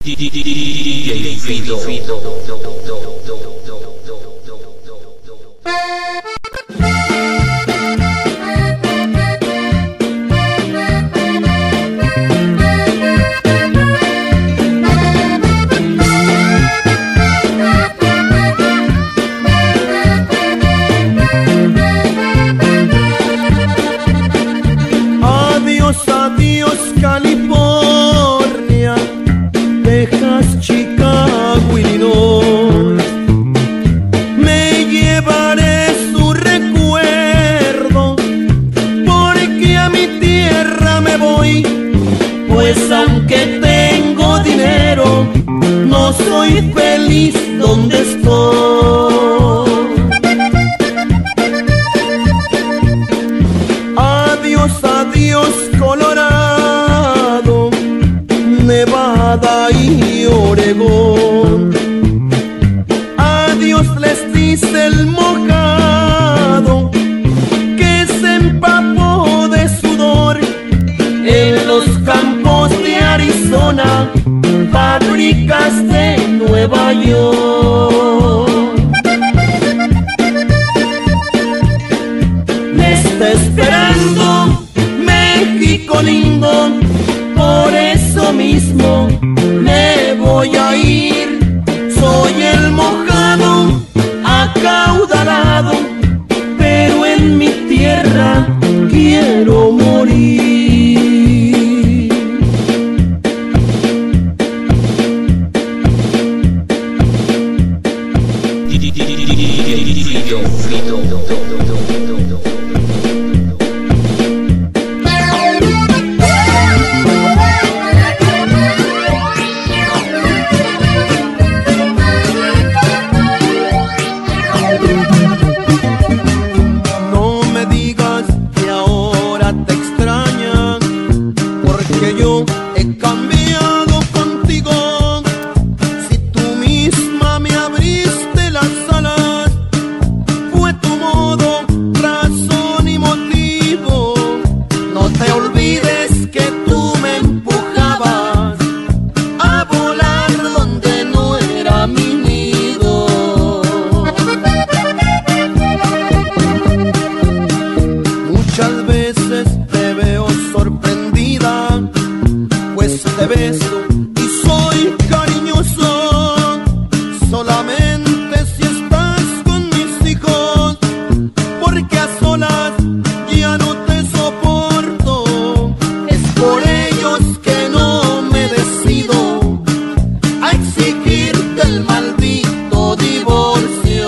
DJ Fido. Adiós, adiós California, Texas, Chicago, Illinois. Me llevaré su recuerdo, porque a mi tierra me voy. Pues aunque tengo dinero, no soy feliz donde estoy. Adiós, adiós Colorado, Nevada y Oregón. Adiós les dice el mojado, que se empapó de sudor en los campos de Arizona, fábricas de Nueva York. Me está esperando México lindo, por eso mismo me voy a ir. Soy el mojado, acaudalado, pero en mi tierra quiero morir. No me digas que ahora te extrañan, porque yo he cambiado contigo. Si tú misma me abriste las alas, fue tu modo, razón y motivo. No te olvides que tú me empujabas a volar donde no era mi nido. Muchas veces te veo sorprendida, pues te beso y soy cariñoso. Solamente si estás con mis hijos, porque a solas ya no te soporto. Es por ellos que no me decido a exigirte el maldito divorcio.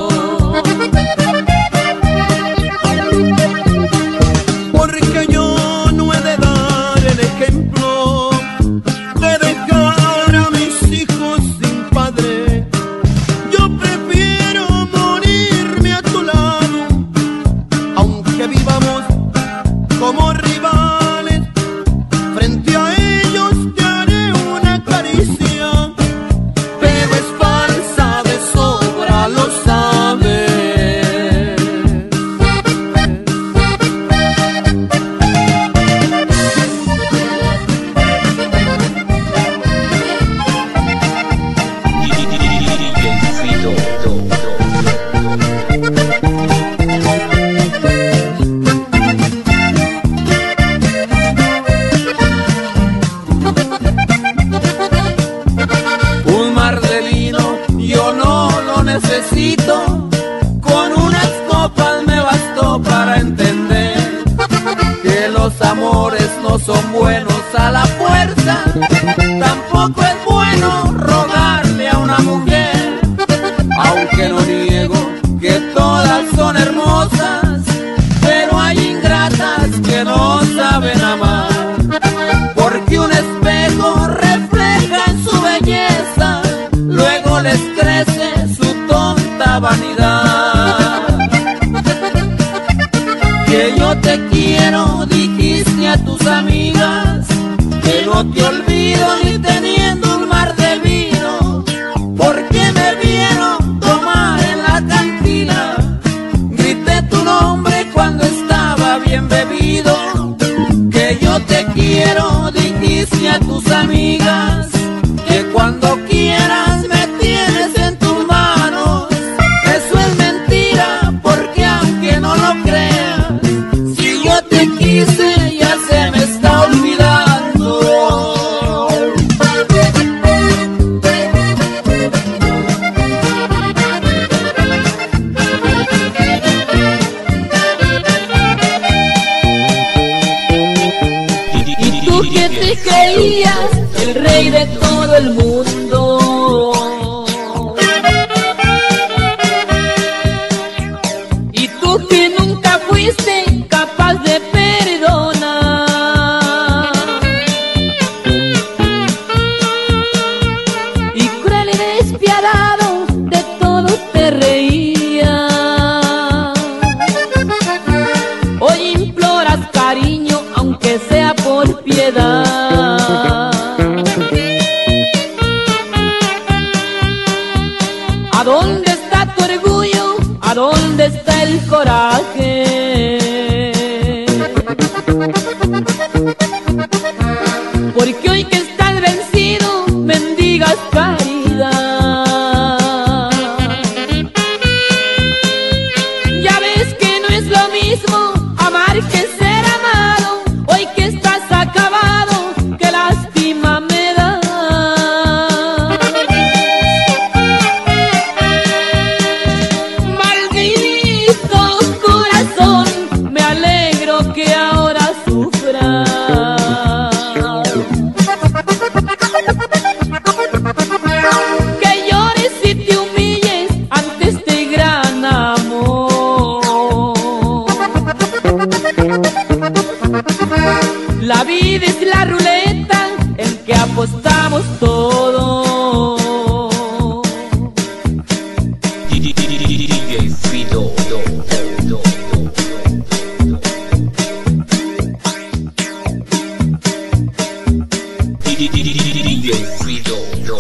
Porque yo no he de dar el ejemplo de dejar a mis hijos sin padre. Yo prefiero morirme a tu lado, aunque vivamos como rivales. Frente a ellos te haré una caricia, pero es falsa, de sobra lo sabes. Un mar de vino yo no lo necesito, con unas copas me bastó para entender que los amores no son buenos a la fuerza. Tampoco es bueno rogarle a una mujer, aunque no niego que todas son hermosas, pero hay ingratas que no saben amar, porque un espejo refleja su belleza, luego les crece su tonta vanidad. Que yo te quiero, dijiste a tus amigas, que no te olvido ni teniendo un mar de vino, porque me vieron tomar en la cantina. Grité tu nombre cuando estaba bien bebido, que yo te quiero, dijiste a tus amigas, que tú que te creías el rey de todo el mundo, y tú que nunca fuiste capaz de perdonar, y cruel y despiadado de todo te reías. Hoy imploras cariño aunque sea por piedad. ¿A dónde está tu orgullo? ¿A dónde está el coraje? Porque hoy que estás vencido, mendigas caridad. Ya ves que no es lo mismo amar que ser amado. Hoy que estás acabado, qué lástima me da. Maldito corazón, me alegro que ahora sufras. Que llores y te humilles ante este gran amor. La vida es la ruleta en que apostamos todo. DJ Fido. DJ Fido.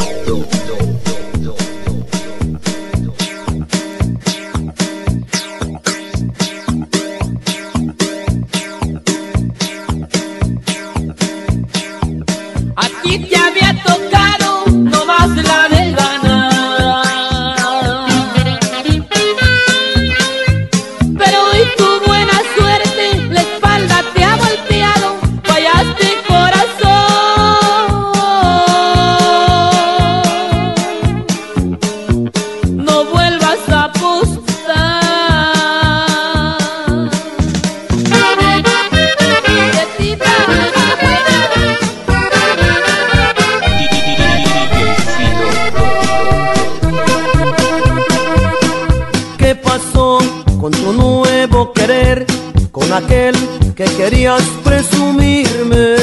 A ti te había tocado nomás la de ganar, pero hoy tu buena suerte la espalda te ha golpeado. Fallaste corazón, no vuelvas a apostar. ¿Qué pasó con tu nuevo querer? Con aquel que querías presumirme.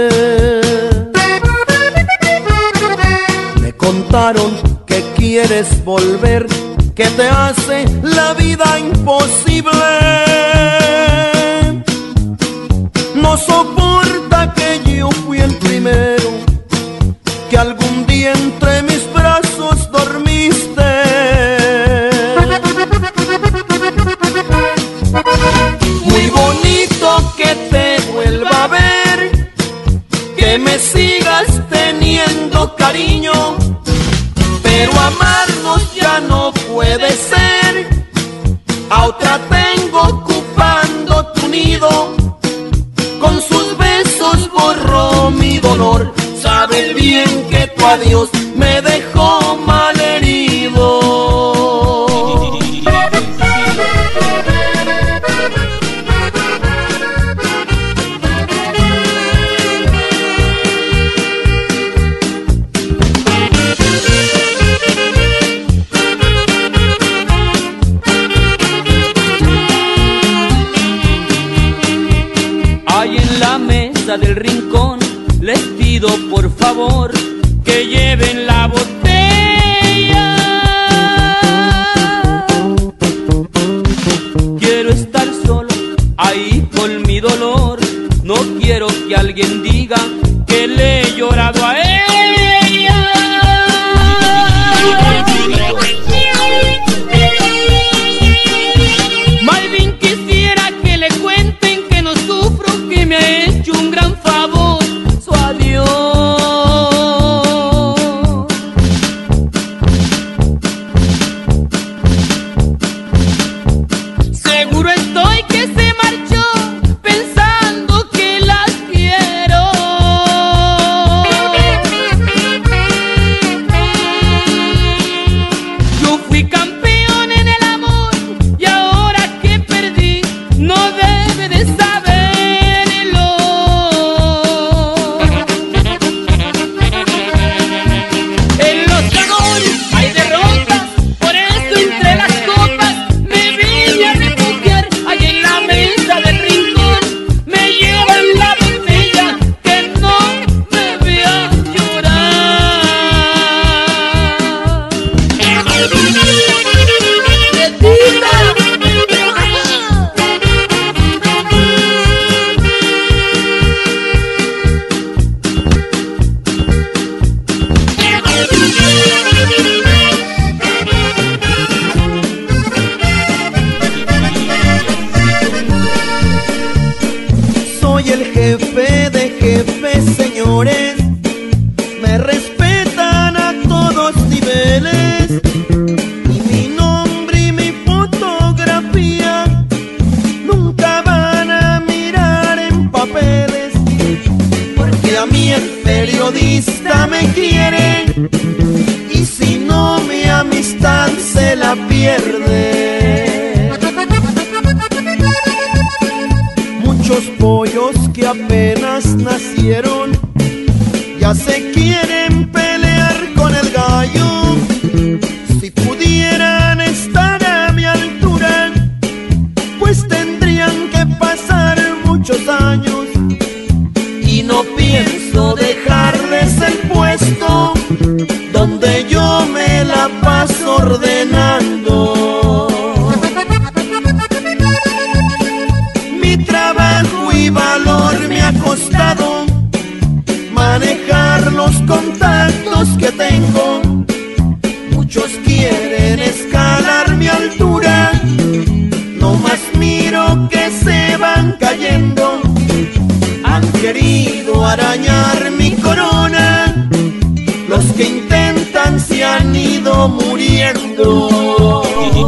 Me contaron que quieres volver, que te hace la vida imposible. No soporta que yo fui el primero, que algún día entre mis brazos dormiste. Muy bonito que te vuelva a ver, que me sigas teniendo cariño, pero amarnos ya no puede ser. A otra tengo ocupando tu nido, con sus besos borró mi dolor. Sabes bien que tu adiós me dejó malherido. Ahí en la mesa del rincón les pido por favor que lleven la botella. Quiero estar solo ahí con mi dolor. No quiero que alguien diga que le he llorado a ella. Más bien quisiera que le cuenten que no sufro, que me ha hecho un gran favor su adiós. Seguro estoy que se marchó pensando que la quiero. a mí el periodista me quiere, y si no mi amistad se la pierde. Muchos pollos que apenas nacieron ya se quieren pelear con el gallo. Si pudieran estar a mi altura, pues tendrían que pasar muchos años. Y no pienso dejarles el puesto donde yo me la paso ordenando. Mi trabajo y valor me ha costado manejar los contactos que tengo. Muchos quieren escalar mi altura, no más miro que se van cayendo. Han querido arañar mi corona, los que intentan se han ido muriendo.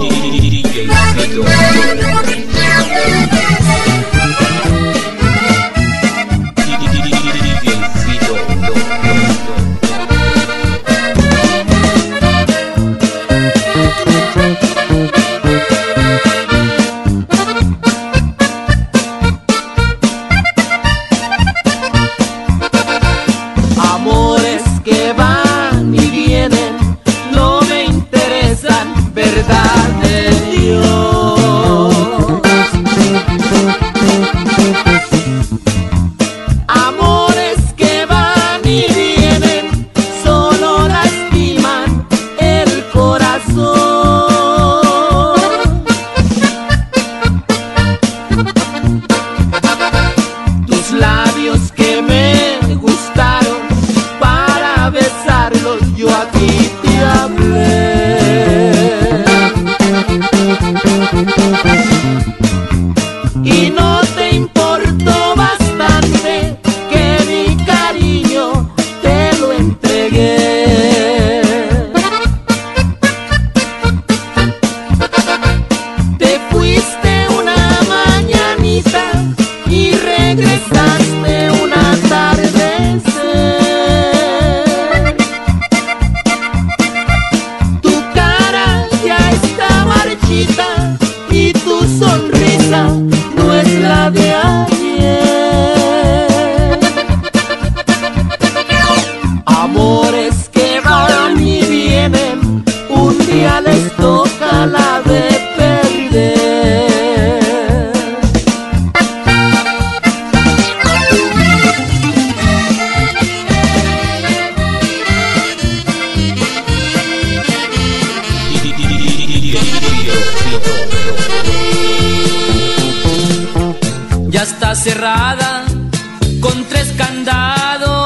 Ya está cerrada con 3 candados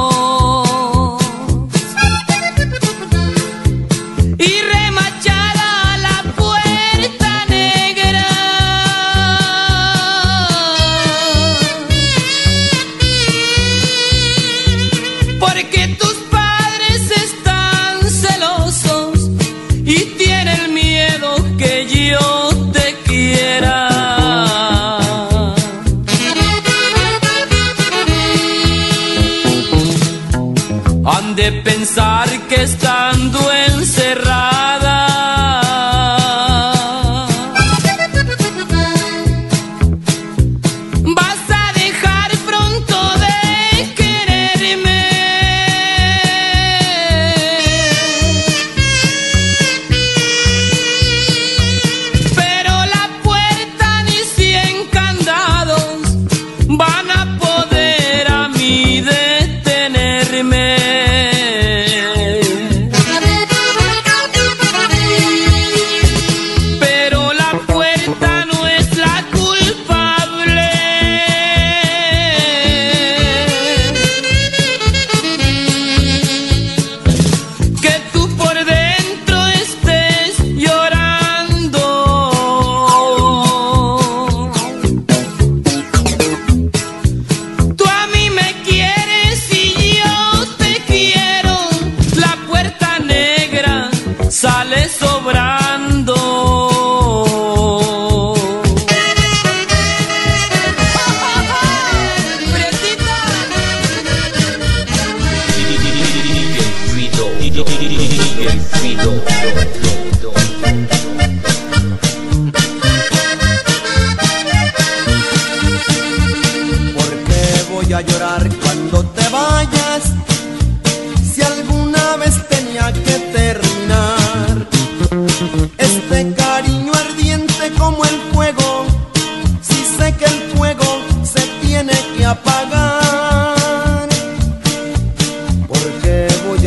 y remachada la puerta negra, porque tus padres están celosos y tienen miedo que yo te quiera. Han de pensar que estando encerrada vas a dejar pronto de quererme. Pero la puerta ni 100 candados van a poder a mí detenerme.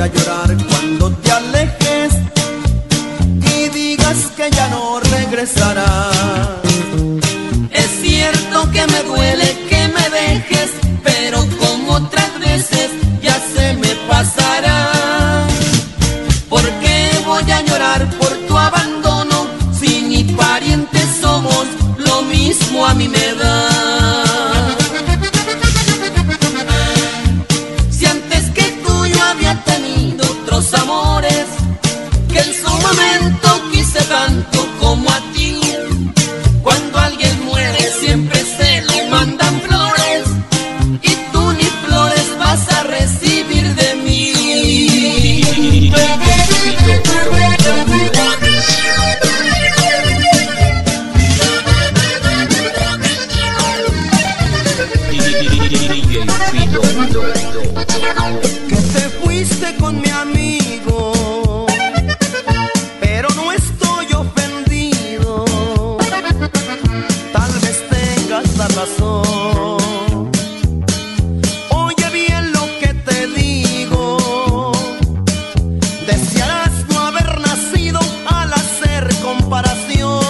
a llorar cuando te alejes y digas que ya no regresarás. Es cierto que me duele que me dejes, pero como otras veces ya se me pasará. ¿Por qué voy a llorar por tu abandono si ni parientes somos? Lo mismo a mí me da. Si antes que tú yo había tenido otros amores que en su momento quise tanto como a ti. Cuando alguien muere siempre se le mandan flores y tú ni flores vas a recibir de mí. Que te fuiste con mi amigo, pero no estoy ofendido. Tal vez tengas la razón. Oye bien lo que te digo. Desearás no haber nacido al hacer comparación.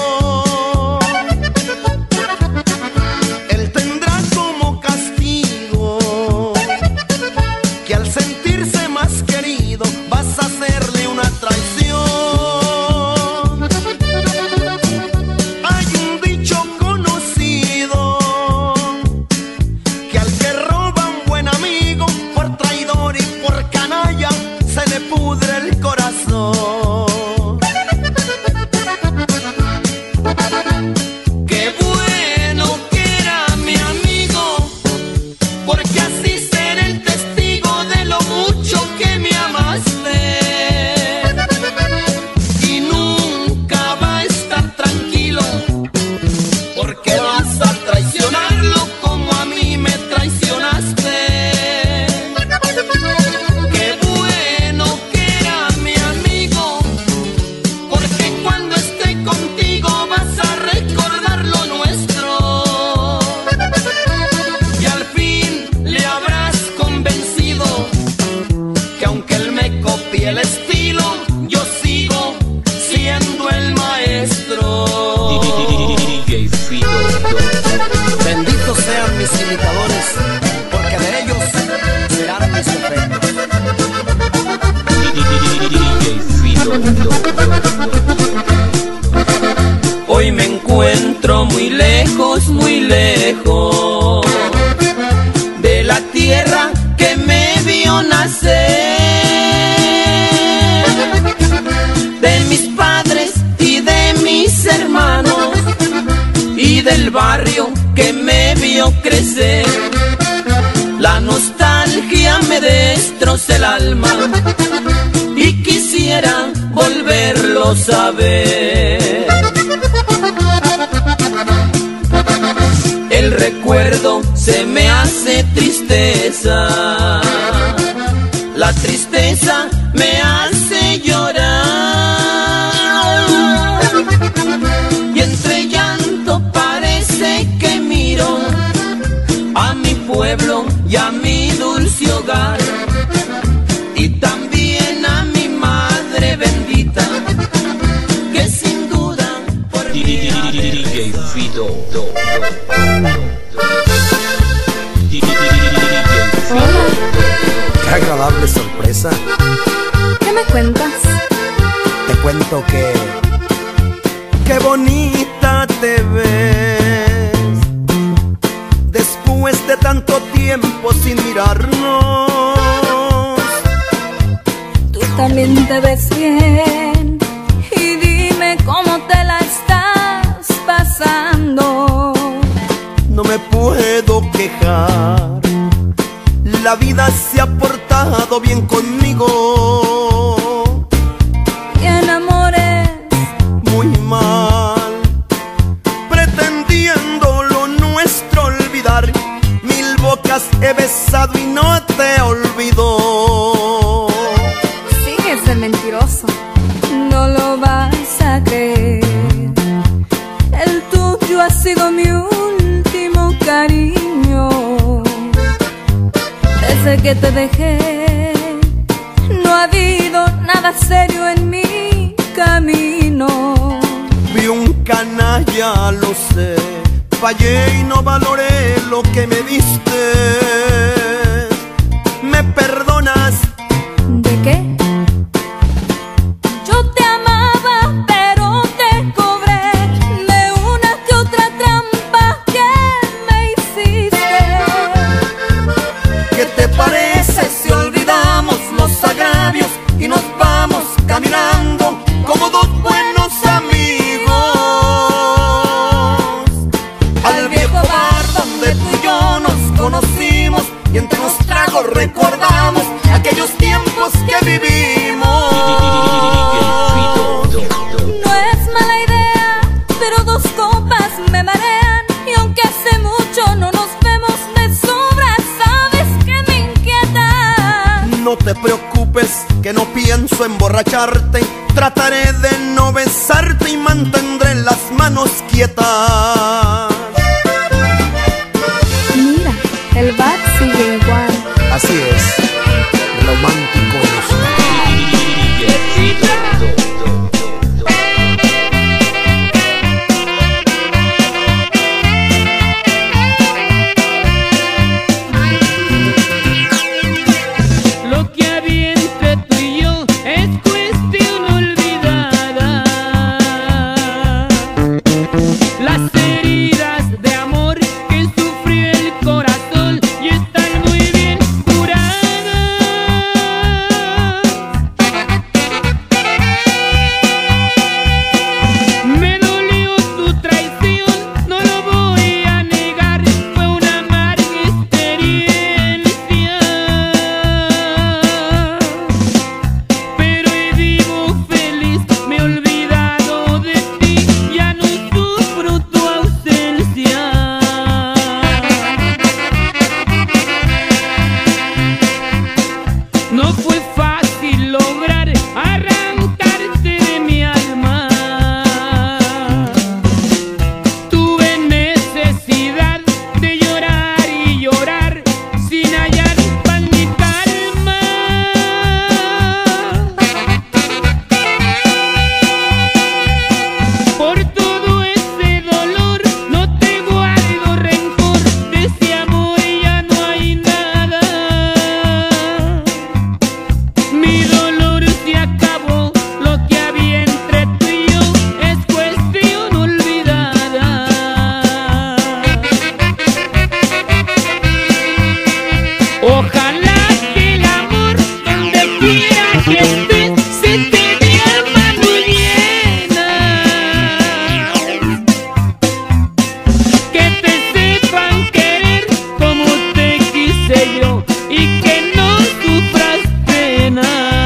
Él tendrá como castigo que al sentirse más querido vas a hacerle una traición. Hay un dicho conocido que al que roba un buen amigo, por traidor y por canalla, se le pudre el corazón. Qué bueno que era mi amigo, porque así seré el testigo de lo mucho que me amaste. Y nunca va a estar tranquilo, porque vas a traicionarlo como a mí me traicionaste. Qué bueno que era mi amigo, porque cuando esté contigo vas a recordar lo nuestro. Y al fin le habrás convencido que aunque él me copie el estilo, yo sigo siendo el maestro. Benditos sean mis imitadores, porque de ellos serán mis efectos. Hoy me encuentro muy lejos de la tierra que me vio nacer, de mis padres y de mis hermanos, y del barrio que me vio crecer. La nostalgia me destroza el alma y quisiera volverlos a ver. El recuerdo se me hace tristeza, la tristeza me hace llorar, y entre llanto parece que miro a mi pueblo y a mi dulce hogar, y también a mi madre bendita, que sin duda por mí ha de rezar. Qué agradable sorpresa. ¿Qué me cuentas? Te cuento que qué bonita te ves después de tanto tiempo sin mirarnos. Tú también te ves bien, y dime cómo te la estás pasando. No me puedo quejar, la vida se ha portado bien conmigo. Y en amores Muy mal, pretendiendo lo nuestro olvidar. Mil bocas he besado y no te olvido. sigues el mentiroso, no lo vas a creer. El tuyo ha sido mi último cariño. Desde que te dejé, no ha habido nada serio en mi camino. Fui un canalla, lo sé, fallé y no valoré lo que me diste. ¿Me perdonas? ¿De qué? Yo te amaba, pero te cobré de una que otra trampa que me hiciste. ¿Qué te parece si olvidamos los agravios y nos vamos caminando como dos buenos amigos al viejo bar donde tú y yo nos conocimos y entre unos tragos recordamos aquellos tiempos que vivimos? No es mala idea, pero dos copas me marean y aunque hace mucho no nos vemos de sobra, sabes que me inquieta. No te preocupes, que no pienso emborracharte. Trataré de no besarte y mantendré las manos quietas. Mira, el bar sigue igual. Así es, romántico Lo que había entre tú y yo es cuestión olvidada. Las heridas de amor que sufrió el corazón y están muy bien curadas. Me dolió tu traición, no lo voy a negar, fue una amarga experiencia. Pero hoy vivo feliz, me he olvidado de ti, ya no sufro tu ausencia. No fue fácil lograr arrancarte de mi alma. Tuve necesidad de llorar y llorar sin hallar paz ni calma. Por todo ese dolor no te guardo rencor, de ese amor ya no hay nada. Mi dolor se acabó, lo que había entre tú y yo es cuestión olvidada. Ojalá que el amor donde quiera que estés se te dé a mano llena, que te sepan querer como te quise yo y que no sufras pena.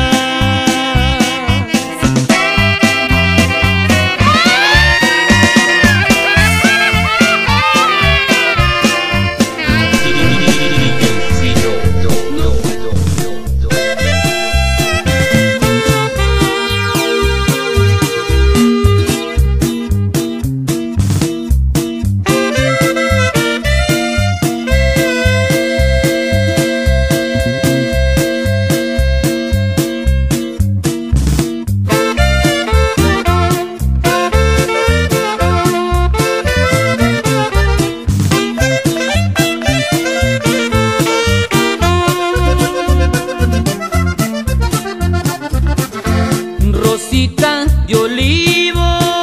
Rosita de olivo,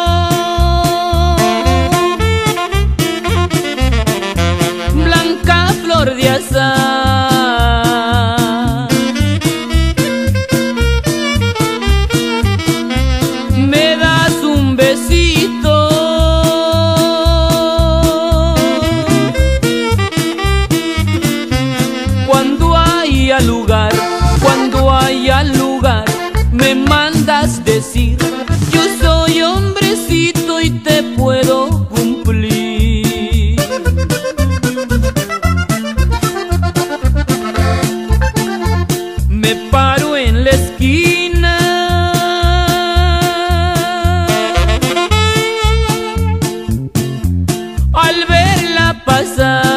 blanca flor de azahar, me das un besito cuando haya lugar, me mandas decir, yo soy hombrecito y te puedo cumplir. Me paro en la esquina al verla pasar.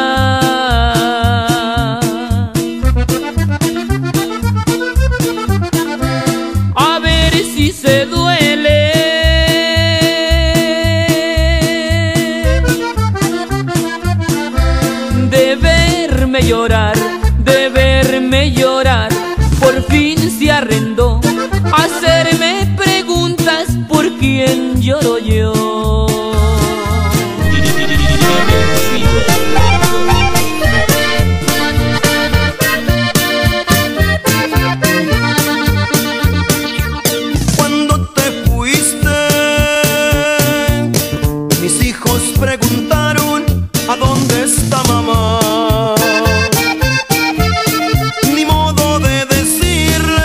lloro yo. Cuando te fuiste, mis hijos preguntaron ¿a dónde está mamá? Ni modo de decirles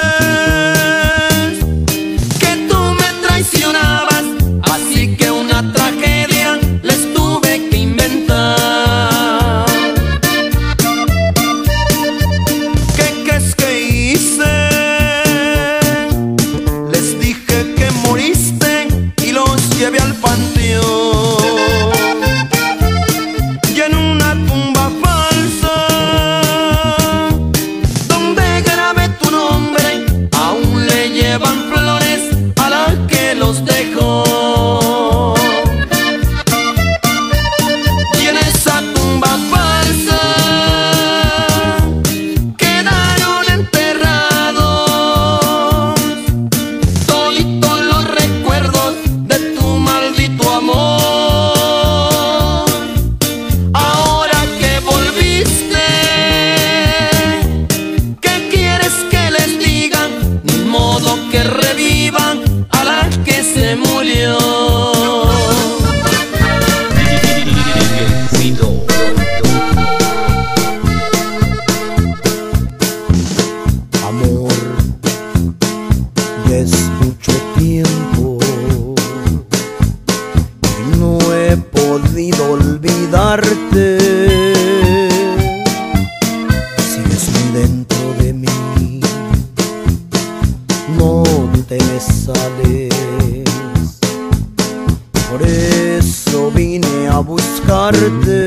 que tú me traicionabas, así que una tragedia les tuve que inventar. ¿Qué crees que hice? Les dije que moriste y los llevé al panteón. Y en una tumba falsa, donde grabé tu nombre, aún le llevan flores a la que los dejó. Y en esa tumba falsa quedaron enterrados toditos los recuerdos de tu maldito amor. Ahora que volviste, ¿qué quieres que les diga? Ni modo que revivan a la que se murió. Amor, ya es mucho tiempo y no he podido olvidarte. Sigues muy dentro de mí, no te me sales. Por eso vine a buscarte.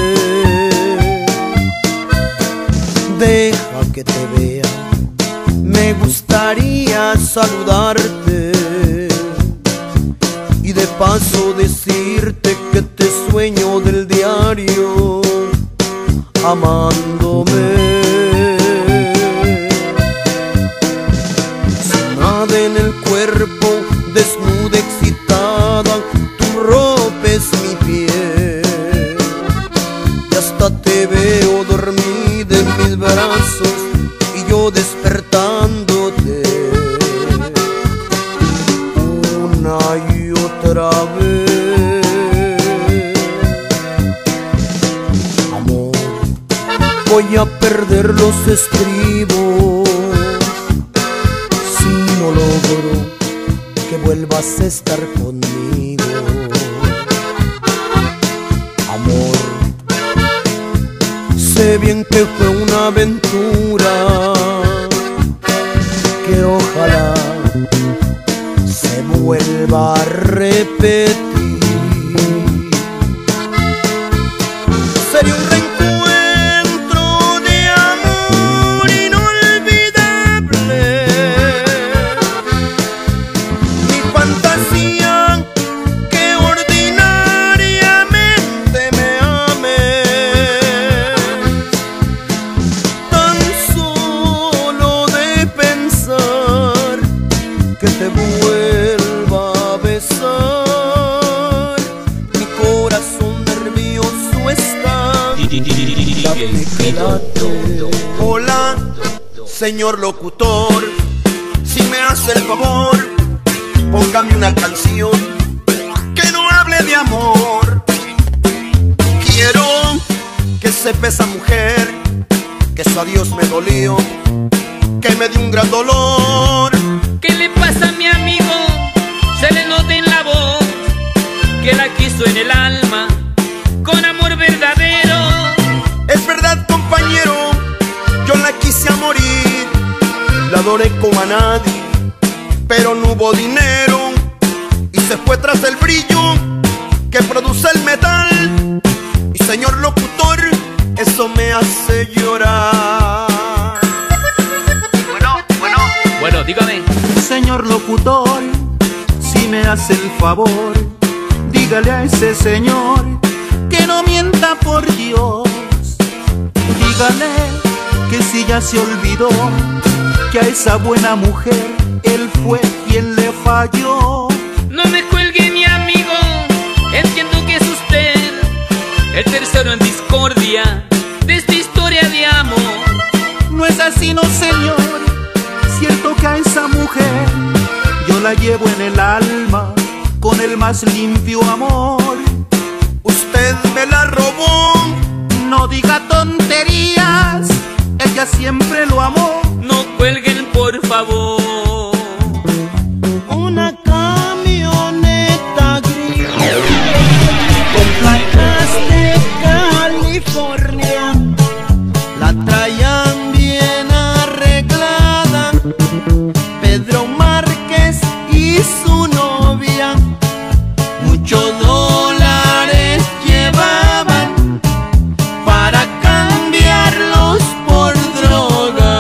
Deja que te vea, me gustaría saludarte y de paso decirte que te sueño del diario amándome. Sin nada en el cuerpo, desnuda, excitada, tú rompes mi piel y hasta te veo dormida en mis brazos y yo despertándote una y otra vez. Amor, voy a perder los estribos si no logro que vuelvas a estar conmigo. Amor, sé bien que fue una aventura que ojalá se vuelva a repetir. Sería un reencuentro de amor inolvidable. Mi fantasía que ordinariamente me ames. Tan solo de pensar que te vuelva a besar, mi corazón nervioso está. Dame que late. Hola, señor locutor, si me hace el favor, póngame una canción que no hable de amor. Quiero que sepa esa mujer que su adiós me dolió, que me dio un gran dolor. ¿Qué le pasa a mi amigo? Se le nota en la voz que la quiso en el alma con amor verdadero. Es verdad, compañero, yo la quise a morir, la adoré como a nadie, pero no hubo dinero y se fue tras el brillo que produce el metal. Y señor locutor, eso me hace llorar. Bueno, dígame. Señor locutor, si me hace el favor, dígale a ese señor que no mienta por Dios. Dígale que si ya se olvidó que a esa buena mujer él fue quien le falló. No me cuelgue mi el tercero en discordia de esta historia de amor. No es así, no señor, cierto que a esa mujer yo la llevo en el alma con el más limpio amor. Usted me la robó, no diga tonterías, ella siempre lo amó. No cuelguen por favor. Una camioneta gris con placas de California, la traían bien arreglada Pedro Márquez y su novia. Muchos dólares llevaban para cambiarlos por droga.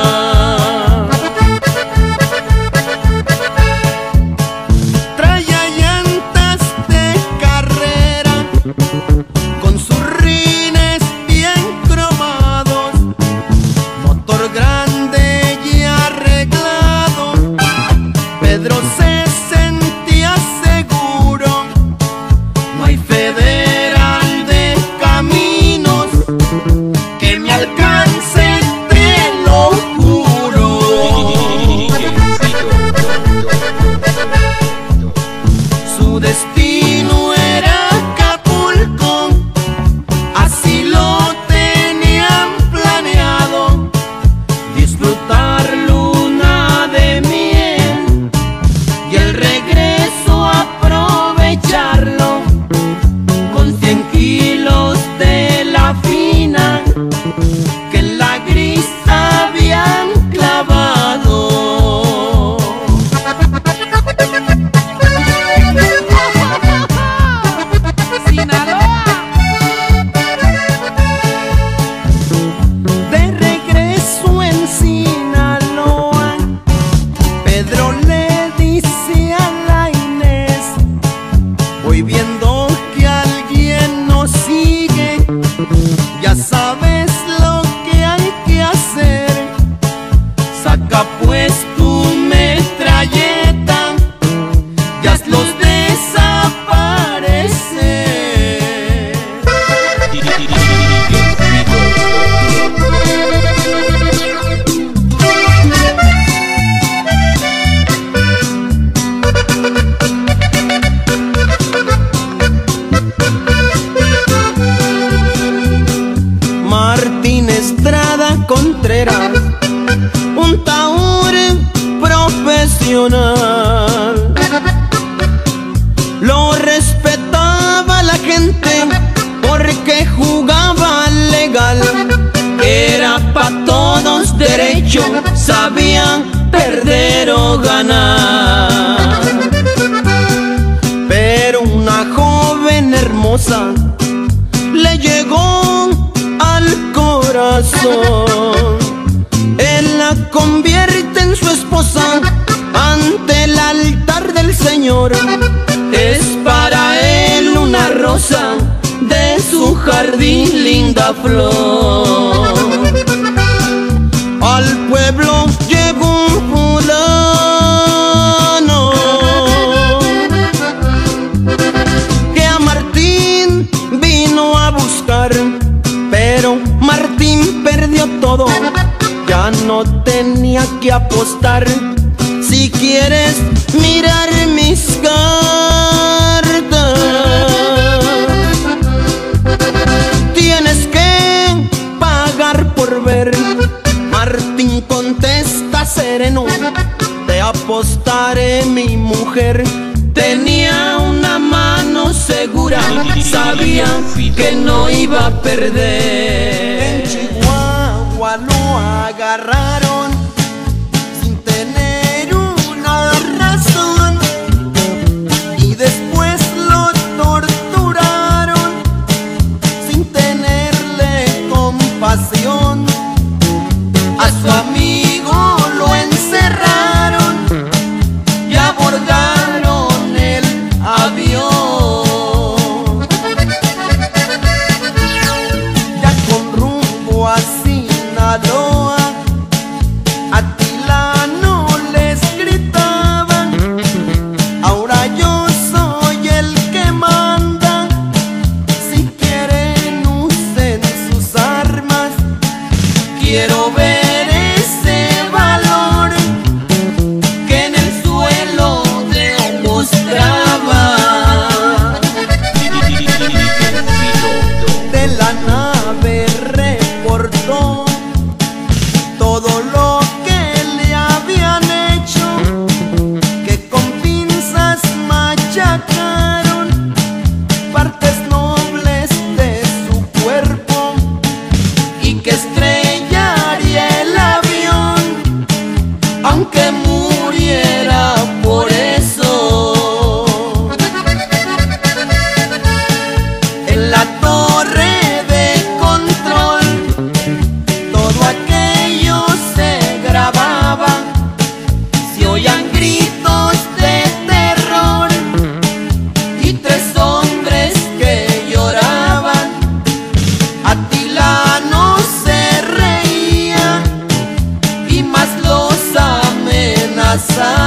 Traía llantas de carrera con sus rines bien cromados, motor grande y arreglado. Pedro se sentía seguro, no hay federal de caminos que me alcance, te lo juro. Su destino era Acapulco, así lo tenían planeado, disfrutar luna de miel y el regreso aprovecharlo con 100 kilos de la fina que en la gris habían clavado. De regreso en Sinaloa, Pedro le dice a la Inés: voy viendo que alguien nos sigue, ya sabes lo que hay que hacer. Saca pues tu metralleta y hazlos desaparecer. Martín Estrada Contreras, un taur profesional, lo respetaba la gente porque jugaba legal. Era pa' todos derecho, sabía perder o ganar. Pero una joven hermosa le llegó al corazón. Él la convierte en su esposa ante el altar del Señor. Es para él una rosa de su jardín, linda flor. Al pueblo llegó un fulano que a Martín vino a buscar, pero Martín perdió todo, ya no tenía que apostar. Si quieres mirar mis cartas, tienes que pagar por ver. Martín contesta sereno: te apostaré, mi mujer. Tenía una mano segura, sabía que no iba a perder. En Chihuahua lo agarraron sin tener una razón y después lo torturaron sin tenerle compasión. A su amigo lo encerraron y abordaron el avión. Ya con rumbo a Sinaloa, aunque muriera por eso. En la torre de control todo aquello se grababa, se oían gritos de terror y 3 hombres que lloraban. Atilano se reía y más los amenazaba.